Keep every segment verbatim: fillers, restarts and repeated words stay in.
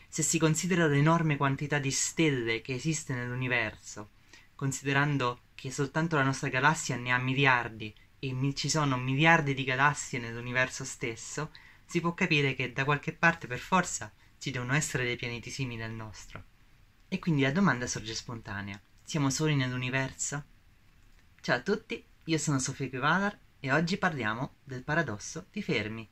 Se si considera l'enorme quantità di stelle che esiste nell'universo, considerando che soltanto la nostra galassia ne ha miliardi e mi- ci sono miliardi di galassie nell'universo stesso, si può capire che da qualche parte per forza ci devono essere dei pianeti simili al nostro. E quindi la domanda sorge spontanea: siamo soli nell'universo? Ciao a tutti, io sono Sofia Equivalar e oggi parliamo del paradosso di Fermi.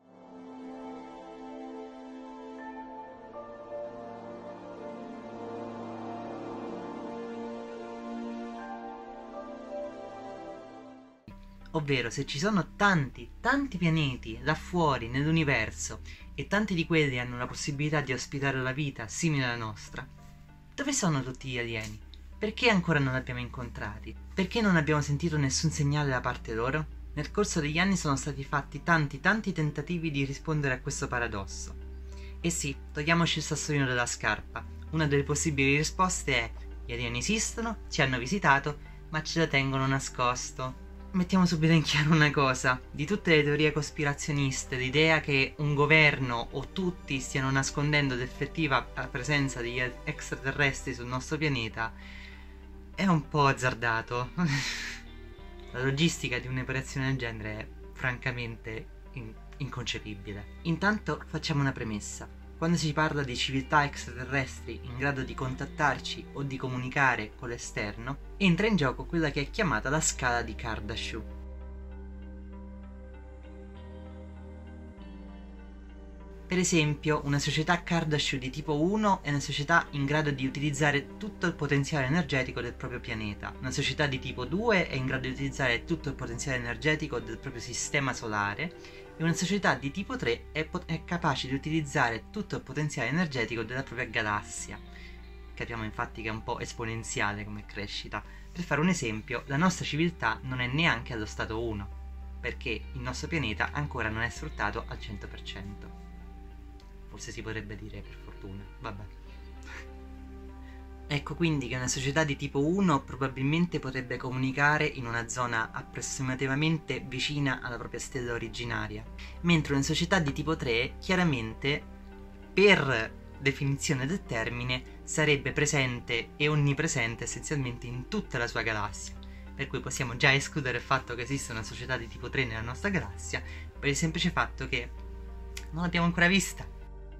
Ovvero, se ci sono tanti, tanti pianeti là fuori nell'universo e tanti di quelli hanno la possibilità di ospitare la vita simile alla nostra, dove sono tutti gli alieni? Perché ancora non li abbiamo incontrati? Perché non abbiamo sentito nessun segnale da parte loro? Nel corso degli anni sono stati fatti tanti, tanti tentativi di rispondere a questo paradosso. E sì, togliamoci il sassolino dalla scarpa. Una delle possibili risposte è: gli alieni esistono, ci hanno visitato, ma ce la tengono nascosto. Mettiamo subito in chiaro una cosa: di tutte le teorie cospirazioniste, l'idea che un governo o tutti stiano nascondendo l'effettiva presenza degli extraterrestri sul nostro pianeta è un po' azzardato. La logistica di un'operazione del genere è francamente in- inconcepibile. Intanto facciamo una premessa. Quando si parla di civiltà extraterrestri in grado di contattarci o di comunicare con l'esterno, entra in gioco quella che è chiamata la scala di Kardashev. Per esempio, una società Kardashev di tipo uno è una società in grado di utilizzare tutto il potenziale energetico del proprio pianeta. Una società di tipo due è in grado di utilizzare tutto il potenziale energetico del proprio sistema solare. E una società di tipo tre è, pot- è capace di utilizzare tutto il potenziale energetico della propria galassia. Capiamo infatti che è un po' esponenziale come crescita. Per fare un esempio, la nostra civiltà non è neanche allo stato uno, perché il nostro pianeta ancora non è sfruttato al cento per cento. Forse si potrebbe dire per fortuna, vabbè. Ecco quindi che una società di tipo uno probabilmente potrebbe comunicare in una zona approssimativamente vicina alla propria stella originaria, mentre una società di tipo tre chiaramente, per definizione del termine, sarebbe presente e onnipresente essenzialmente in tutta la sua galassia, per cui possiamo già escludere il fatto che esista una società di tipo tre nella nostra galassia per il semplice fatto che non l'abbiamo ancora vista.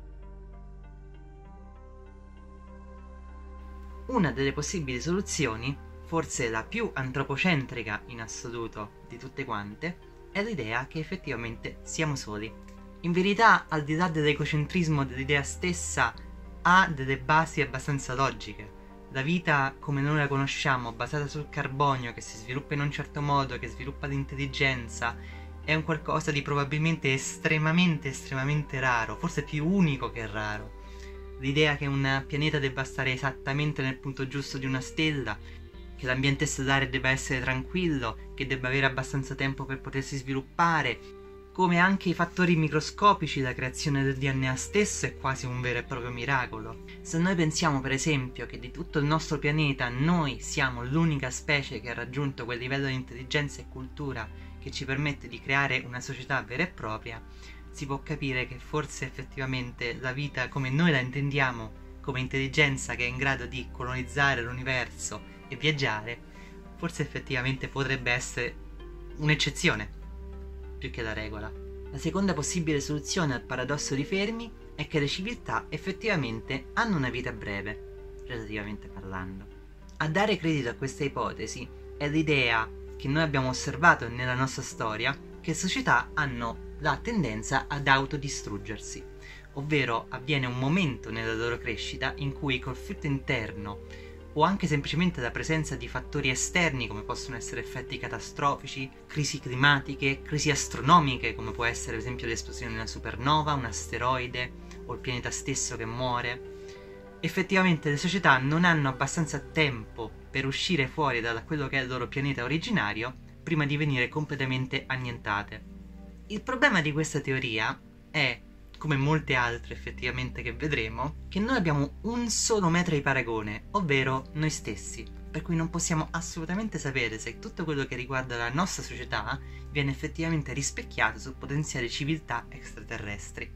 Una delle possibili soluzioni, forse la più antropocentrica in assoluto di tutte quante, è l'idea che effettivamente siamo soli. In verità, al di là dell'egocentrismo dell'idea stessa, ha delle basi abbastanza logiche. La vita come noi la conosciamo, basata sul carbonio, che si sviluppa in un certo modo, che sviluppa l'intelligenza, è un qualcosa di probabilmente estremamente, estremamente raro, forse più unico che raro. L'idea che un pianeta debba stare esattamente nel punto giusto di una stella, che l'ambiente stellare debba essere tranquillo, che debba avere abbastanza tempo per potersi sviluppare, come anche i fattori microscopici, la creazione del D N A stesso è quasi un vero e proprio miracolo. Se noi pensiamo per esempio che di tutto il nostro pianeta noi siamo l'unica specie che ha raggiunto quel livello di intelligenza e cultura che ci permette di creare una società vera e propria, si può capire che forse effettivamente la vita come noi la intendiamo, come intelligenza che è in grado di colonizzare l'universo e viaggiare, forse effettivamente potrebbe essere un'eccezione più che la regola. La seconda possibile soluzione al paradosso di Fermi è che le civiltà effettivamente hanno una vita breve, relativamente parlando. A dare credito a questa ipotesi è l'idea che noi abbiamo osservato nella nostra storia che società hanno la tendenza ad autodistruggersi, ovvero avviene un momento nella loro crescita in cui il conflitto interno o anche semplicemente la presenza di fattori esterni come possono essere effetti catastrofici, crisi climatiche, crisi astronomiche come può essere ad esempio l'esplosione di una supernova, un asteroide o il pianeta stesso che muore. Effettivamente le società non hanno abbastanza tempo per uscire fuori da quello che è il loro pianeta originario prima di venire completamente annientate. Il problema di questa teoria è, come molte altre effettivamente che vedremo, che noi abbiamo un solo metro di paragone, ovvero noi stessi, per cui non possiamo assolutamente sapere se tutto quello che riguarda la nostra società viene effettivamente rispecchiato su potenziali civiltà extraterrestri.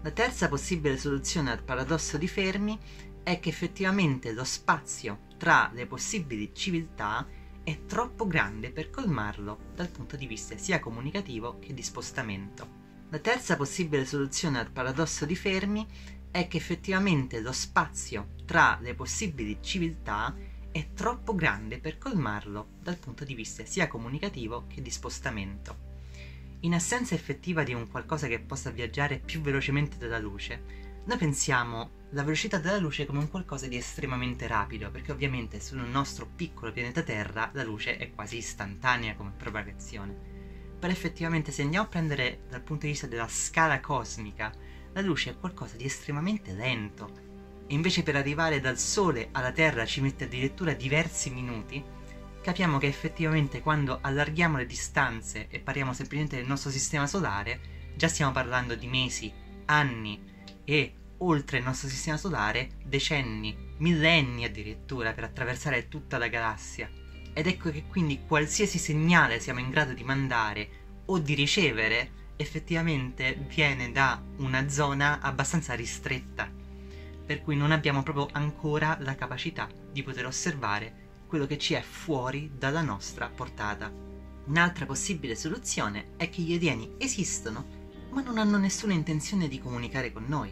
La terza possibile soluzione al paradosso di Fermi è che effettivamente lo spazio tra le possibili civiltà è troppo grande per colmarlo dal punto di vista sia comunicativo che di spostamento. La terza possibile soluzione al paradosso di Fermi è che effettivamente lo spazio tra le possibili civiltà è troppo grande per colmarlo dal punto di vista sia comunicativo che di spostamento. In assenza effettiva di un qualcosa che possa viaggiare più velocemente della luce, noi pensiamo la velocità della luce come un qualcosa di estremamente rapido, perché ovviamente sul nostro piccolo pianeta Terra la luce è quasi istantanea come propagazione. Però effettivamente se andiamo a prendere dal punto di vista della scala cosmica, la luce è qualcosa di estremamente lento, e invece per arrivare dal Sole alla Terra ci mette addirittura diversi minuti. Capiamo che effettivamente quando allarghiamo le distanze e parliamo semplicemente del nostro sistema solare, già stiamo parlando di mesi, anni e, oltre il nostro sistema solare, decenni, millenni addirittura per attraversare tutta la galassia. Ed ecco che quindi qualsiasi segnale siamo in grado di mandare o di ricevere effettivamente viene da una zona abbastanza ristretta, per cui non abbiamo proprio ancora la capacità di poter osservare quello che ci è fuori dalla nostra portata. Un'altra possibile soluzione è che gli alieni esistono, ma non hanno nessuna intenzione di comunicare con noi.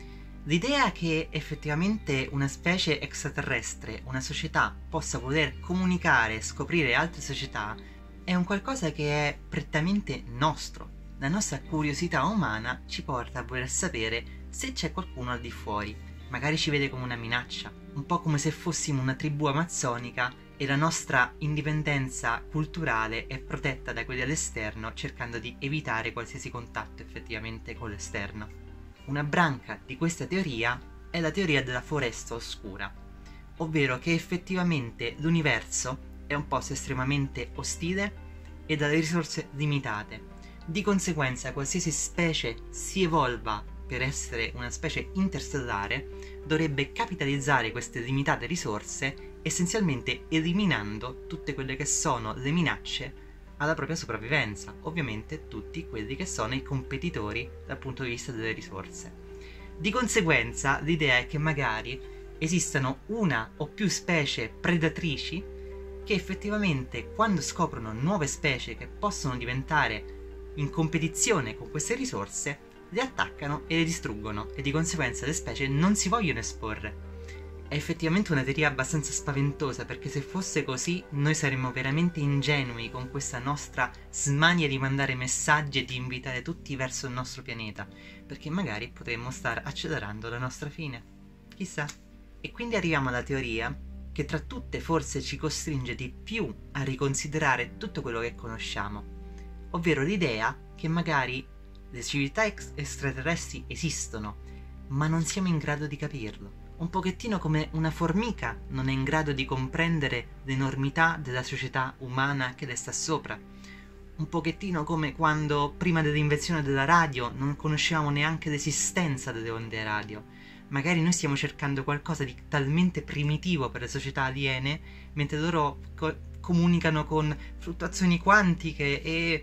L'idea che effettivamente una specie extraterrestre, una società, possa voler comunicare e scoprire altre società è un qualcosa che è prettamente nostro. La nostra curiosità umana ci porta a voler sapere se c'è qualcuno al di fuori. Magari ci vede come una minaccia, un po' come se fossimo una tribù amazzonica e la nostra indipendenza culturale è protetta da quelli all'esterno, cercando di evitare qualsiasi contatto effettivamente con l'esterno. Una branca di questa teoria è la teoria della foresta oscura, ovvero che effettivamente l'universo è un posto estremamente ostile e dalle risorse limitate. Di conseguenza qualsiasi specie si evolva per essere una specie interstellare dovrebbe capitalizzare queste limitate risorse essenzialmente eliminando tutte quelle che sono le minacce alla propria sopravvivenza, ovviamente tutti quelli che sono i competitori dal punto di vista delle risorse. Di conseguenza l'idea è che magari esistano una o più specie predatrici che effettivamente quando scoprono nuove specie che possono diventare in competizione con queste risorse le attaccano e le distruggono e di conseguenza le specie non si vogliono esporre. È effettivamente una teoria abbastanza spaventosa, perché se fosse così noi saremmo veramente ingenui con questa nostra smania di mandare messaggi e di invitare tutti verso il nostro pianeta, perché magari potremmo star accelerando la nostra fine. Chissà. E quindi arriviamo alla teoria che tra tutte forse ci costringe di più a riconsiderare tutto quello che conosciamo, ovvero l'idea che magari le civiltà ex- extraterrestri esistono, ma non siamo in grado di capirlo. Un pochettino come una formica non è in grado di comprendere l'enormità della società umana che le sta sopra. Un pochettino come quando, prima dell'invenzione della radio, non conoscevamo neanche l'esistenza delle onde radio. Magari noi stiamo cercando qualcosa di talmente primitivo per le società aliene, mentre loro co- comunicano con fluttuazioni quantiche e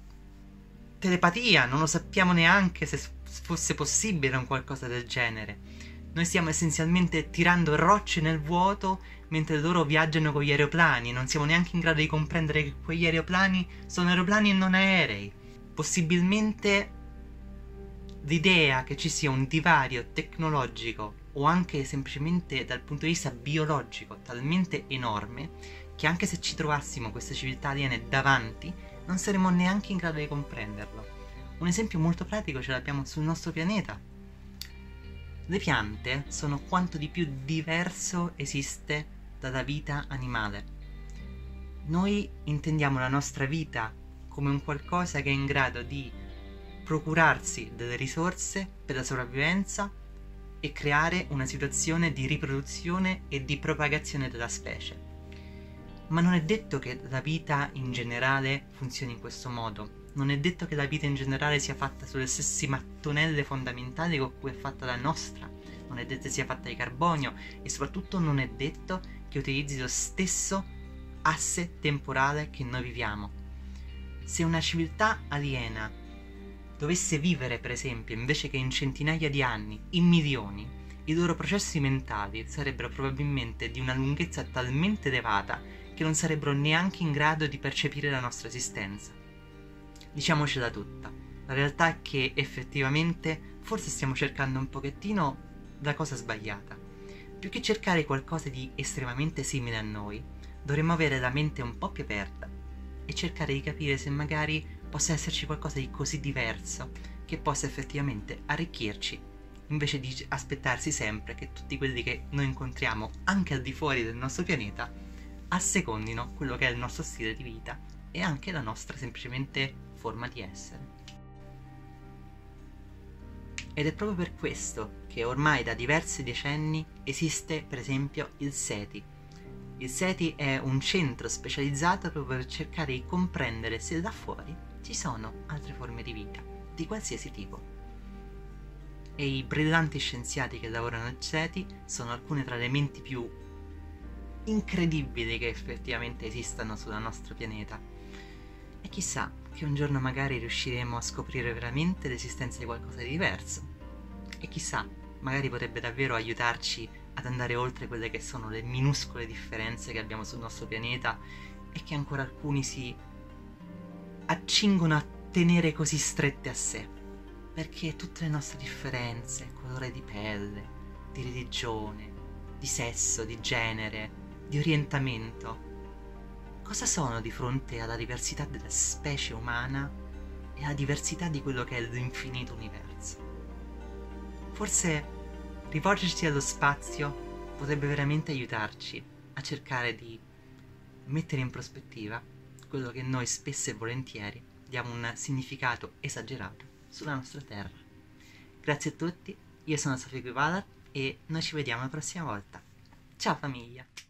telepatia, non lo sappiamo neanche se fosse possibile un qualcosa del genere. Noi stiamo essenzialmente tirando rocce nel vuoto mentre loro viaggiano con gli aeroplani, non siamo neanche in grado di comprendere che quegli aeroplani sono aeroplani e non aerei. Possibilmente l'idea che ci sia un divario tecnologico o anche semplicemente dal punto di vista biologico talmente enorme che anche se ci trovassimo queste civiltà aliene davanti non saremmo neanche in grado di comprenderlo. Un esempio molto pratico ce l'abbiamo sul nostro pianeta. Le piante sono quanto di più diverso esiste dalla vita animale. Noi intendiamo la nostra vita come un qualcosa che è in grado di procurarsi delle risorse per la sopravvivenza e creare una situazione di riproduzione e di propagazione della specie. Ma non è detto che la vita in generale funzioni in questo modo. Non è detto che la vita in generale sia fatta sulle stesse mattonelle fondamentali con cui è fatta la nostra. Non è detto che sia fatta di carbonio e soprattutto non è detto che utilizzi lo stesso asse temporale che noi viviamo. Se una civiltà aliena dovesse vivere, per esempio, invece che in centinaia di anni, in milioni, i loro processi mentali sarebbero probabilmente di una lunghezza talmente elevata che non sarebbero neanche in grado di percepire la nostra esistenza. Diciamocela tutta, la realtà è che effettivamente forse stiamo cercando un pochettino la cosa sbagliata. Più che cercare qualcosa di estremamente simile a noi, dovremmo avere la mente un po' più aperta e cercare di capire se magari possa esserci qualcosa di così diverso che possa effettivamente arricchirci, invece di aspettarsi sempre che tutti quelli che noi incontriamo anche al di fuori del nostro pianeta assecondino quello che è il nostro stile di vita e anche la nostra semplicemente forma di essere. Ed è proprio per questo che ormai da diversi decenni esiste per esempio il SETI. Il SETI è un centro specializzato proprio per cercare di comprendere se là fuori ci sono altre forme di vita, di qualsiasi tipo. E i brillanti scienziati che lavorano al SETI sono alcune tra le menti più incredibili che effettivamente esistano sul nostro pianeta. E chissà che un giorno magari riusciremo a scoprire veramente l'esistenza di qualcosa di diverso. E chissà, magari potrebbe davvero aiutarci ad andare oltre quelle che sono le minuscole differenze che abbiamo sul nostro pianeta e che ancora alcuni si accingono a tenere così strette a sé, perché tutte le nostre differenze, colore di pelle, di religione, di sesso, di genere, di orientamento, cosa sono di fronte alla diversità della specie umana e alla diversità di quello che è l'infinito universo? Forse rivolgersi allo spazio potrebbe veramente aiutarci a cercare di mettere in prospettiva quello che noi spesso e volentieri diamo un significato esagerato sulla nostra terra. Grazie a tutti, io sono Sofia Guivala e noi ci vediamo la prossima volta. Ciao famiglia!